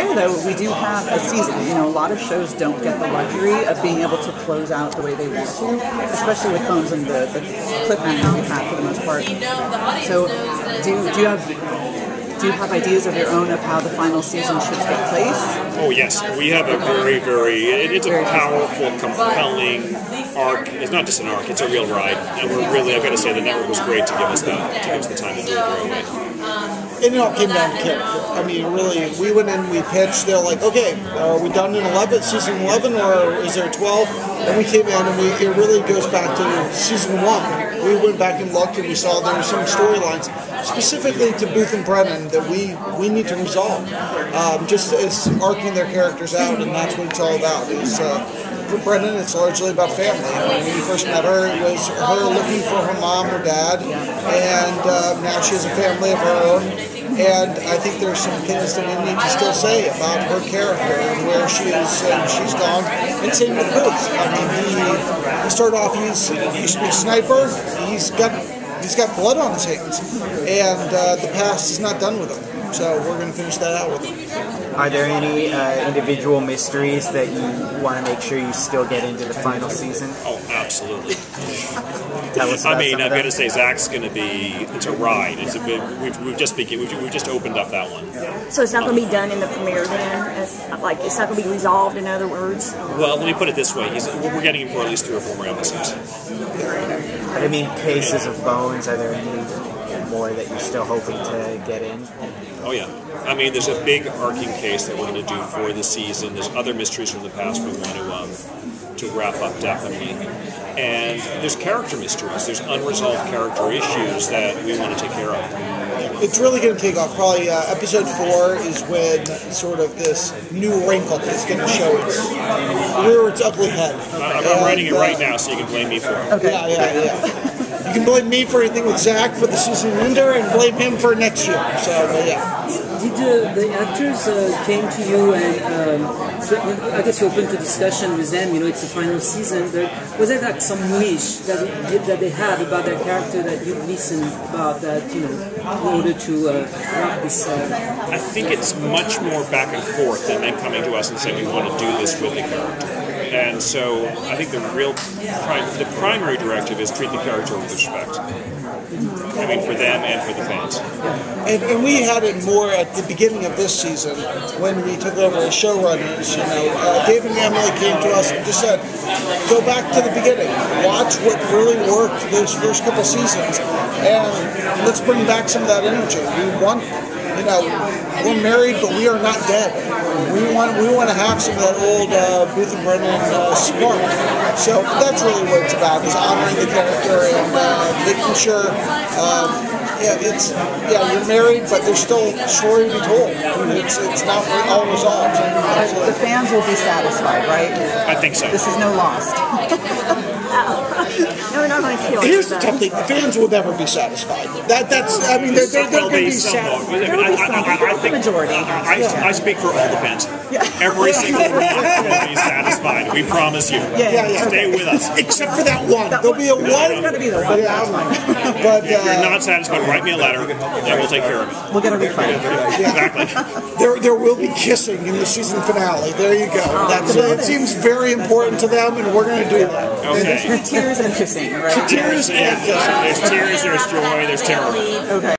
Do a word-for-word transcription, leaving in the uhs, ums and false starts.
say, though, we do have a season. You know, a lot of shows don't get the luxury of being able to close out the way they want to, especially with Bones and the, the cliffhanger we've had for the most part. So, do, do you have... Do you have ideas of your own of how the final season should take place? Oh yes, we have a very, very, it, it's a powerful, compelling arc. It's not just an arc, it's a real ride. And we're really, I've got to say, the network was great to give us that, to give us the time to do it the right way. And it all came down to character. I mean, really, we went in, we pitched, they're like, okay, are we done in eleven, season eleven, or is there twelve? And we came in, and we, it really goes back to season one. We went back and looked, and we saw there were some storylines, specifically to Booth and Brennan, that we, we need to resolve. Um, just as arcing their characters out, and that's what it's all about. Is uh, for Brennan, it's largely about family. When we first met her, it was her looking for her mom or dad, and uh, now she has a family of her own. And I think there's some things that we need to still say about her character and where she is and she's gone. And same with Booth. I mean, he, he started off, he's, he used to be a sniper. He's got he's got blood on his hands, and uh, the past is not done with him. So we're going to finish that out with him. Are there any uh, individual mysteries that you want to make sure you still get into the final season? Oh, absolutely. Tell us about I mean, some I've of got to say, Zach's going to be, it's a ride. It's a bit, we've, we've, just begin, we've, we've just opened up that one. So it's not going to be done in the premiere then? It's, like, it's not going to be resolved, in other words? Well, let me put it this way. He's, we're getting him for at least three or four more episodes. But I mean, cases of Bones, are there any more that you're still hoping to get in? Oh, yeah. I mean, there's a big arcing case that we're going to do for the season. There's other mysteries from the past we want to um, to wrap up, definitely. And there's character mysteries. There's unresolved character issues that we want to take care of. It's really going to take off. Probably uh, episode four is when sort of this new wrinkle is going to show its rear its ugly head. I'm, I'm writing it right now, so you can blame me for it. Okay. Yeah, yeah, yeah. You can blame me for anything with Zach for the season ender, and blame him for next year. So, but yeah. Did uh, the actors uh, came to you and um, so I guess you opened to discussion with them? You know, it's the final season. But was there like some wish that that they had about their character that you listened about that, you know, in order to uh, wrap this? Uh... I think it's much more back and forth than them coming to us and saying we want to do this with the character. And so I think the real the primary directive is treat the character with respect. I mean, for them and for the fans. And, and we had it more at the beginning of this season when we took over as showrunners. You know, uh, David and Emily came to us and just said, "Go back to the beginning, watch what really worked those first couple seasons, and let's bring back some of that energy. We want." You know, we're married, but we are not dead. We want we want to have some of that old uh, Booth and Brennan uh, spark. So that's really what it's about: is honoring the character and uh, making sure. Um, yeah, it's yeah, you're married, but there's still a story to be told. It's it's not all resolved. The fans will be satisfied, right? I think so. This is no Lost. No, we're not going to kill Here's the tough thing: the fans will never be satisfied. That that's I mean they're they're, they're going to be satisfied. There will be some. I think the majority. I, I, I speak for all the fans. Every single one will be satisfied. We promise you. Yeah, yeah, yeah. Stay with us. Except for that one. There'll be a one. It's going to be the one. Yeah. But if you're uh, not satisfied, write me a letter, and we'll take care of it. We'll get a refund. Exactly. there there will be kissing in the season finale. There you go. That's it. Seems very important to them, and we're going to do that. Okay. Tears and kissing, right? Tears and kissing. There's tears, there's joy, there's terror. Okay.